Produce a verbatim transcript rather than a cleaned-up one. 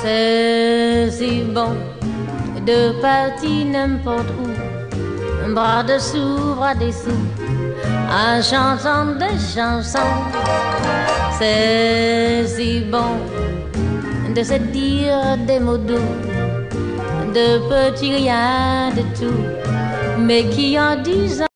C'est si bon de partir n'importe où, bras dessous, bras dessous, en chantant des chansons. C'est si bon de se dire des mots doux, de petits rien de tout, mais qui en disent